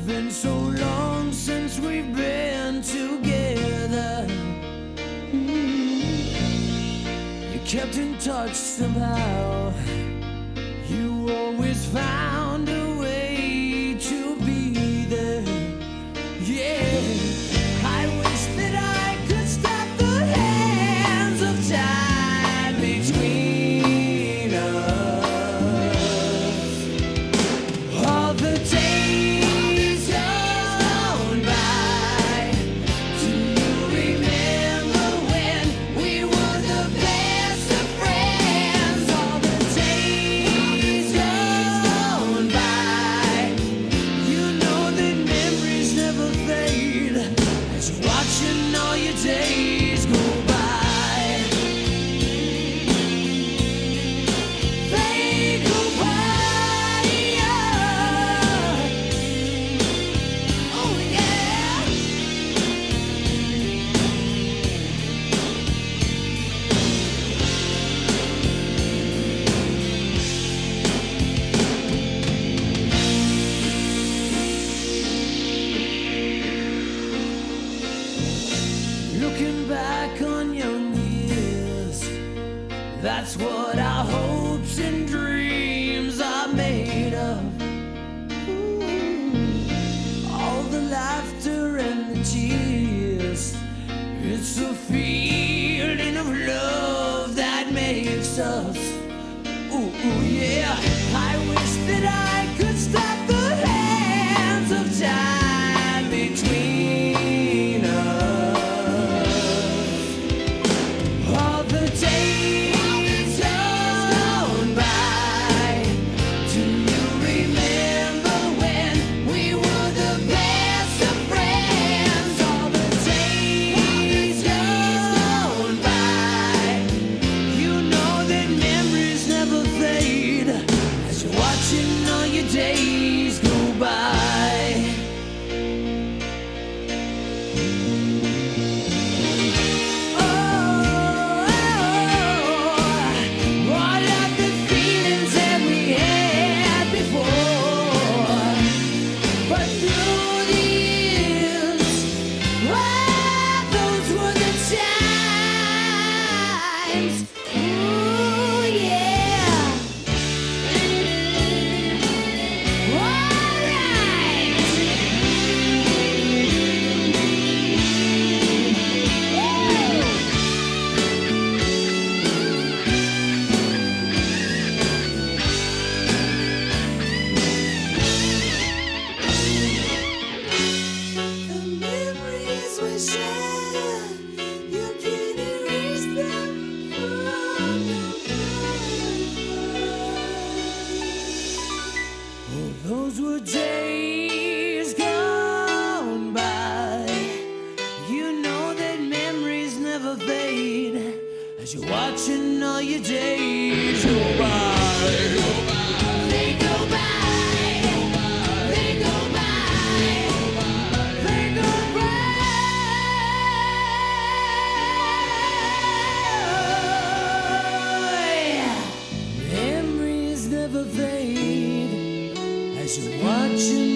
been so long since we've been together. You kept in touch somehow. You always found a way to be there. Yeah, I wish that I could stop the hands of time between us. All the days gone by. Do you remember when we were the best of friends? All the days gone by. You know that memories never fade as you're watching all your days go by. They go by, yeah. Oh yeah. Looking back on young years, that's what our hopes and dreams are made of. All the laughter and the tears, it's a feeling of love that makes us. Ooh, ooh, yeah. I wish that I could stop the hands of time between us. All the days gone by. Do you remember when we were the best of friends? All the days gone by. You know that memories never fade as you're watching all your days go by. All of the feelings that we had before, but through the years, those were the times. Ooh, yeah. The memories we share, you can't erase them from your mind. Oh, those were days gone by. You know that memories never fade as you're watching all your days go by. They go by. They go by. They go by. Memories never fade as you're watching